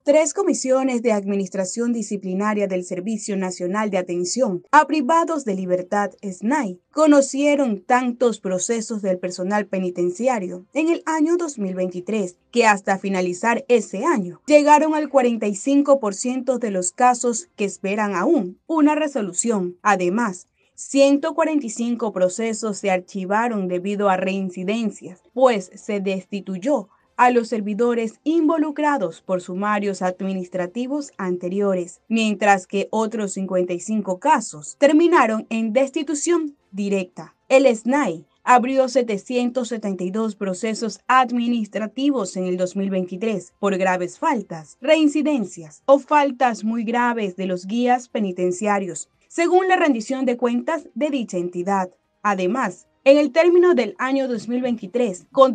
3 comisiones de administración disciplinaria del Servicio Nacional de Atención a Privados de Libertad, SNAI, conocieron tantos procesos del personal penitenciario en el año 2023 que hasta finalizar ese año llegaron al 45% de los casos que esperan aún una resolución. Además, 145 procesos se archivaron debido a reincidencias, pues se destituyó a los servidores involucrados por sumarios administrativos anteriores, mientras que otros 55 casos terminaron en destitución directa. El SNAI abrió 772 procesos administrativos en el 2023 por graves faltas, reincidencias o faltas muy graves de los guías penitenciarios, según la rendición de cuentas de dicha entidad. Además, en el término del año 2023, con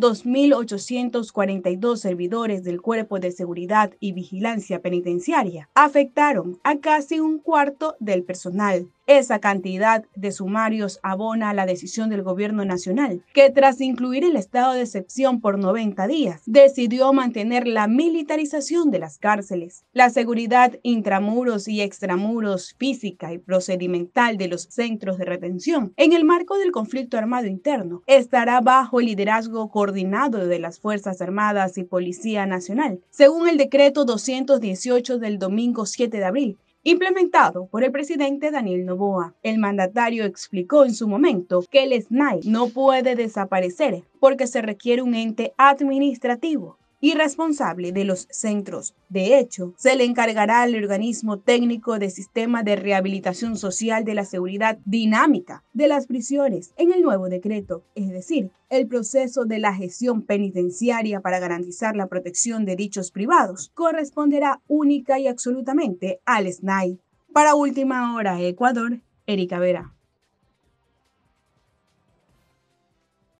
2.842 servidores del Cuerpo de Seguridad y Vigilancia Penitenciaria, afectaron a casi un cuarto del personal. Esa cantidad de sumarios abona a la decisión del Gobierno Nacional, que tras incluir el estado de excepción por 90 días, decidió mantener la militarización de las cárceles, la seguridad intramuros y extramuros física y procedimental de los centros de retención. En el marco del conflicto armado interno, estará bajo el liderazgo coordinado de las Fuerzas Armadas y Policía Nacional, según el decreto 218 del domingo 7 de abril, implementado por el presidente Daniel Noboa. El mandatario explicó en su momento que el SNAI no puede desaparecer porque se requiere un ente administrativo y responsable de los centros. De hecho, se le encargará al organismo técnico de sistema de rehabilitación social de la seguridad dinámica de las prisiones en el nuevo decreto, es decir, el proceso de la gestión penitenciaria para garantizar la protección de dichos privados corresponderá única y absolutamente al SNAI. Para Última Hora Ecuador, Erika Vera.